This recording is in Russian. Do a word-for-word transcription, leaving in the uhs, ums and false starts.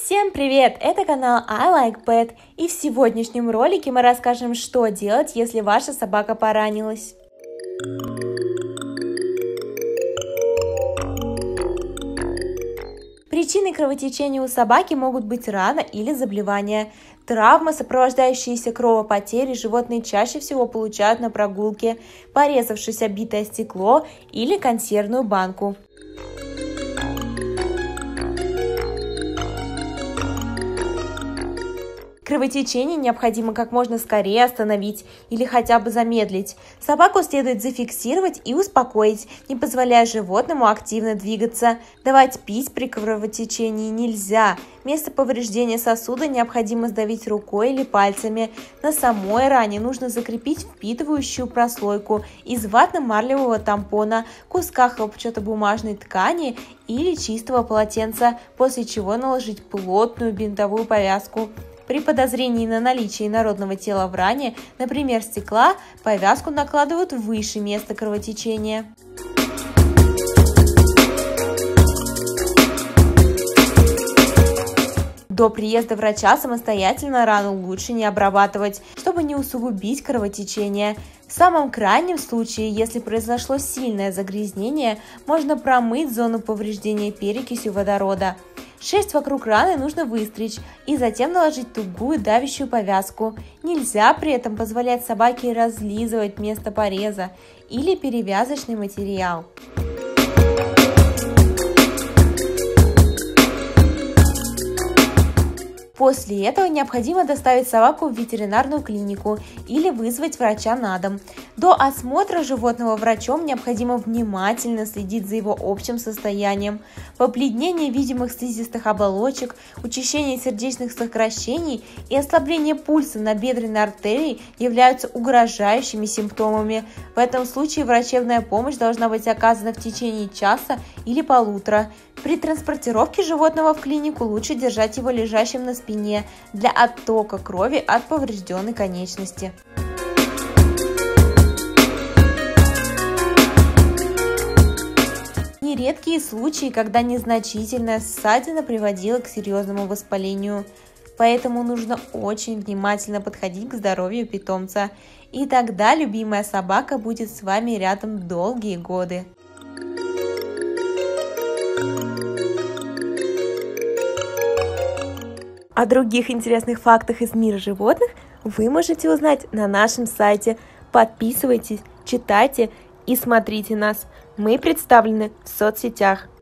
Всем привет! Это канал I Like Pet, и в сегодняшнем ролике мы расскажем, что делать, если ваша собака поранилась. Причиной кровотечения у собаки могут быть рана или заболевание. Травмы, сопровождающиеся кровопотерей, животные чаще всего получают на прогулке, порезавшись о битое стекло или консервную банку. Кровотечение необходимо как можно скорее остановить или хотя бы замедлить. Собаку следует зафиксировать и успокоить, не позволяя животному активно двигаться. Давать пить при кровотечении нельзя. Место повреждения сосуда необходимо сдавить рукой или пальцами. На самой ране нужно закрепить впитывающую прослойку из ватно-марлевого тампона, куска хлопчатобумажной ткани или чистого полотенца, после чего наложить плотную бинтовую повязку. При подозрении на наличие инородного тела в ране, например, стекла, повязку накладывают выше места кровотечения. До приезда врача самостоятельно рану лучше не обрабатывать, чтобы не усугубить кровотечение. В самом крайнем случае, если произошло сильное загрязнение, можно промыть зону повреждения перекисью водорода. Шерсть вокруг раны нужно выстричь и затем наложить тугую давящую повязку. Нельзя при этом позволять собаке разлизывать место пореза или перевязочный материал. После этого необходимо доставить собаку в ветеринарную клинику или вызвать врача на дом. До осмотра животного врачом необходимо внимательно следить за его общим состоянием. Побледнение видимых слизистых оболочек, учащение сердечных сокращений и ослабление пульса набедренной артерии являются угрожающими симптомами. В этом случае врачебная помощь должна быть оказана в течение часа или полутора. При транспортировке животного в клинику лучше держать его лежащим на спине для оттока крови от поврежденной конечности. Нередкие случаи, когда незначительная ссадина приводила к серьезному воспалению. Поэтому нужно очень внимательно подходить к здоровью питомца. И тогда любимая собака будет с вами рядом долгие годы. О других интересных фактах из мира животных вы можете узнать на нашем сайте. Подписывайтесь, читайте и смотрите нас. Мы представлены в соцсетях.